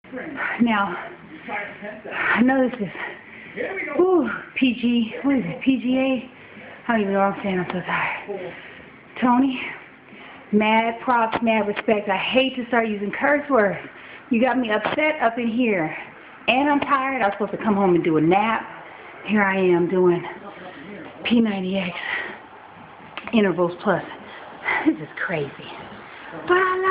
Now, I know this is PG, what is it, PGA? I don't even know what I'm saying, I'm so tired. Tony, mad props, mad respect. I hate to start using curse words. You got me upset up in here. And I'm tired. I was supposed to come home and do a nap. Here I am doing P90X Intervals Plus. This is crazy. But I